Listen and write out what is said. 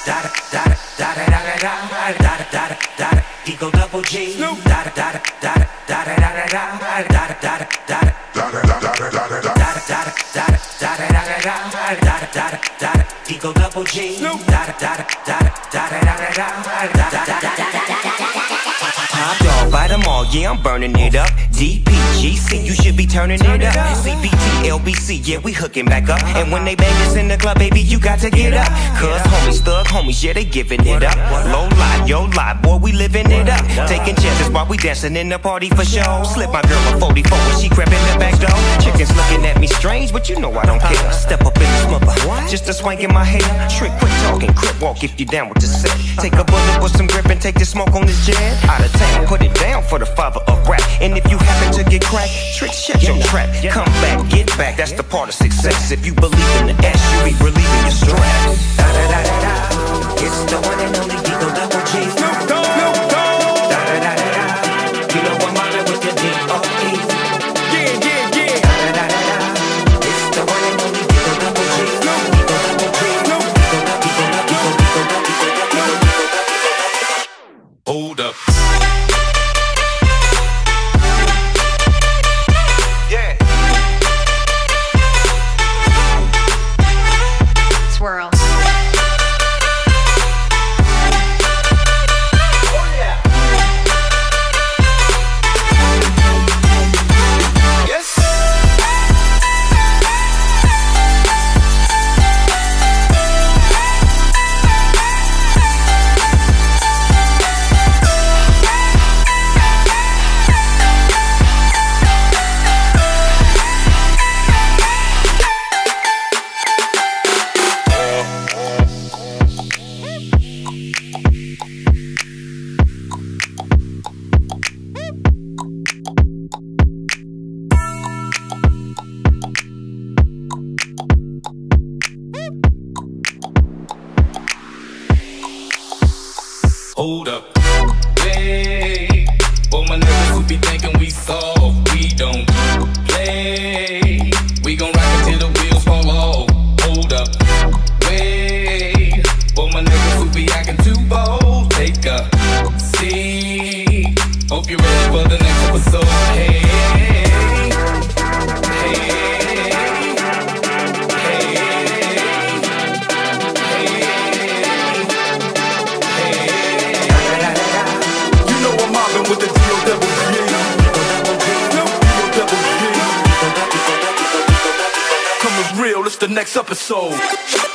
Eagle Double G. Eagle Double G. Top dog, bite them all, yeah, I'm burning it up. DPGC, you should be turning it up. CBT, LBC, yeah, we hooking back up. And when they bang us in the club, baby, you got to get up. Cause homies, thug homies, yeah, they giving it up. Low lie, yo lie, boy, we living it up. Taking chances while we dancing in the party for show. Slip my girl a 44 when she crept in the back door. Chickens looking at me strange, but you know I don't care. Step up in this mother, just a swank in my hair. Trick, quick talking, crip walk if you down with the set. Take a bullet with some grip and take the smoke on this jet. Out of town, put it down for the father of rap. And if you happen to get cracked, trick, shut your trap. Come back, get back, that's the part of success. If you believe in the S, you be relieving your stress. Da da da da da, it's the one and only Eagle Double G. Snoop Dogg, Snoop Dogg. Da da da da da, you know I'm mobbing with the D.O.E. Yeah, yeah, yeah. Da da da da da, it's the one and only Eagle Double G. Eagle Double G. Hold up. Swirl. Hold up. Hey, for my niggas who be thinking we soft, we don't play. We gon' rock it till the wheels fall off. Hold up. Wait, for my niggas who be acting too bold, take a seat. Hope you're ready for the next episode. Hey, hey. With the D.O.double G. D.O.double G. Coming real, it's the next episode.